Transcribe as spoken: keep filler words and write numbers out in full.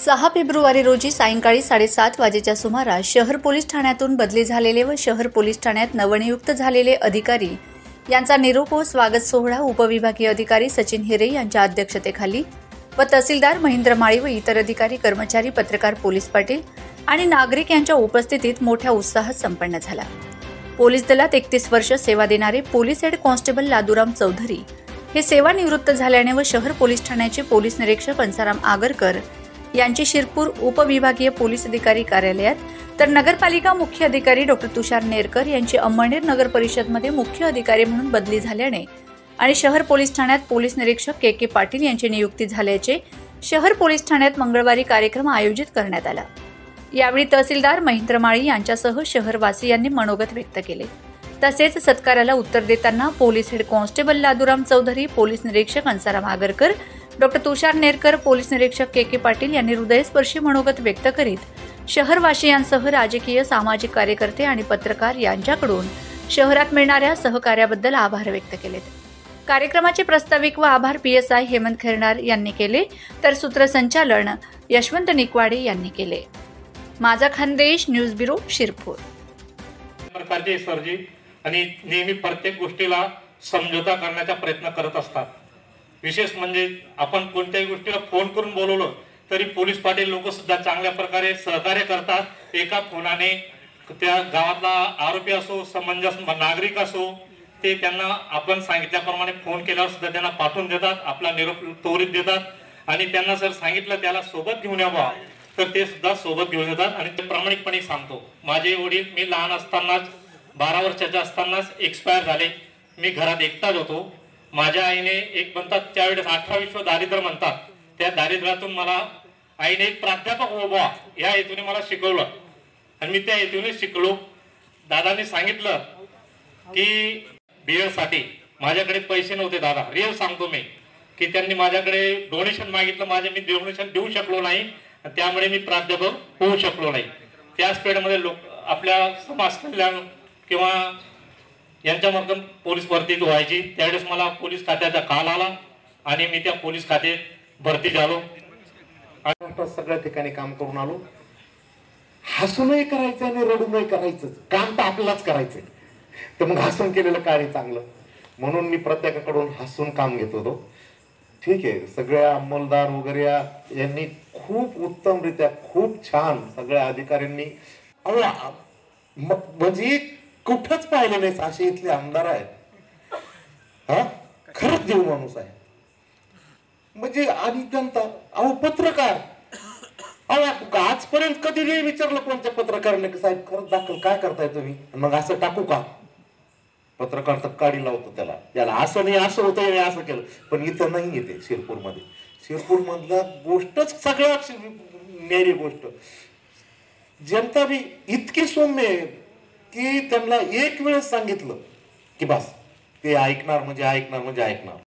सहा फेब्रुवारी रोजी सायंकाळी साडेसात वाजेच्या सुमारास शहर पोलीस ठाण्यातून बदली झालेले व शहर पोलीस ठाण्यात नवनियुक्त झालेले अधिकारी यांचा निरोप व स्वागत सोहळा उपविभागीय अधिकारी सचिन हिरे यांच्या अध्यक्षतेखाली व तहसीलदार महेंद्र माळी व इतर अधिकारी, कर्मचारी, पत्रकार, पोलीस पाटील आणि नागरिक यांच्या उपस्थितीत मोठ्या उत्साहात संपन्न झाला। पोलीस दलात एकतीस वर्ष सेवा देणारे police head constable Laduram Chaudhari हे सेवानिवृत्त झाल्याने व शहर पोलीस ठाण्याचे पोलीस निरीक्षक अंसाराम आगरकर यांची शिरपूर उपविभागीय पोलीस अधिकारी कार्यालयात तर नगरपालिका मुख्य अधिकारी डॉक्टर तुषार नेरकर यांची अंमळनेर नगर परिषदमध्ये मुख्य अधिकारी म्हणून बदली झाल्याने आणि शहर पोलीस ठाण्यात पोलीस निरीक्षक के के पाटील यांची नियुक्ती झाल्याचे शहर पोलीस ठाण्यात मंगळवारी कार्यक्रम आयोजित करण्यात आला। यावेळी तहसीलदार महेंद्र माळी यांच्यासह शहरवासियांनी मनोगत व्यक्त केले। तसेच सत्काराला उत्तर देताना police head constable Laduram Chaudhari, police निरीक्षक अंसाराम आगरकर, डॉक्टर तुषार नेरकर, पोलीस निरीक्षक के के पाटील यांनी हृदयस्पर्शी मनोगत व्यक्त करीत शहरवासियांसह राजकीय, सामाजिक कार्यकर्ते आणि पत्रकार यांच्याकडून शहरात मिळणाऱ्या सहकार्याबद्दल आभार व्यक्त केले। कार्यक्रमाचे प्रास्ताविक व आभार P S I Hemant Khairnar यांनी केले, तर सूत्रसंचालन यशवंत निकवाडे यांनी केले। माझा खानदेश न्यूज ब्युरो, शिरपूर। प्रकारचे सरजी आणि नेहमी प्रत्येक गोष्टीला समझोता करण्याचा प्रयत्न करत असतात। विशेष म्हणजे आपण कोणत्याही गोष्टीला फोन करून बोलवलं तरी पोलीस पाटील लोक सुद्धा चांगल्या प्रकारे सहकार्य करतात। एका फोनाने त्या गावातला आरोपी असो, समंजस नागरिक असो, ते त्यांना आपण सांगितल्याप्रमाणे फोन केल्यावर सुद्धा त्यांना पाठवून देतात, आपला निरोप त्वरित देतात आणि त्यांना जर सांगितलं त्याला सोबत घेऊन यावं तर ते सुद्धा सोबत घेऊन येतात। आणि ते प्रामाणिकपणे सांगतो, माझे वडील मी लहान असतानाच बारा वर्षाचे असतानाच एक्सपायर झाले। मी घरात एकटाच होतो। माझ्या आईने एक म्हणतात त्यावेळेस अठरा विश्व दारिद्र्य म्हणतात, त्या दारिद्र्यातून मला आईने एक प्राध्यापक व्हावा या हेतूने मला शिकवलं आणि मी त्या हेतूने शिकलो। दादाने सांगितलं की बीएड साठी माझ्याकडे पैसे नव्हते। दादा रिअल सांगतो मी की त्यांनी माझ्याकडे डोनेशन मागितलं, माझे मी डोनेशन देऊ शकलो नाही, त्यामुळे मी प्राध्यापक होऊ शकलो नाही। त्याच पिरियडमध्ये लोक आपल्या समाज कल्याण किंवा यांच्यामार्फत पोलीस भरती व्हायची, त्यावेळेस मला पोलीस खात्याचा कॉल आला आणि मी त्या पोलीस खात्यात भरती झालो। सगळ्या ठिकाणी काम करून आलो। हसूनही करायचं आणि रडूनही करायचं, काम तर आपल्यालाच करायचंय, तर मग हसून केलेलं कार्य चांगलं म्हणून मी प्रत्येकाकडून हसून काम घेत होतो। ठीक आहे, सगळ्या अंमलदार वगैरे यांनी खूप उत्तमरित्या, खूप छान सगळ्या अधिकाऱ्यांनी, म्हणजे कुठंच पाहिलं नाही असे इथले आमदार आहेत। हा खरंच देव माणूस आहे म्हणजे। आणि जनता, अहो पत्रकार, अहो आजपर्यंत कधी नाही विचारलं कोणत्या पत्रकाराने की साहेब खरंच दाखल काय करताय तुम्ही, मग असं टाकू का? पत्रकार तर काढी लावतो त्याला, त्याला असं नाही असं होतं असं केलं, पण इथं नाही येते। शिरपूर मध्ये, शिरपूर मधला गोष्टच सगळ्यात न्यारी गोष्ट, जनता बी इतकी सौम्य आहे की त्यांना एक वेळेस सांगितलं की बस ते ऐकणार म्हणजे ऐकणार म्हणजे ऐकणार।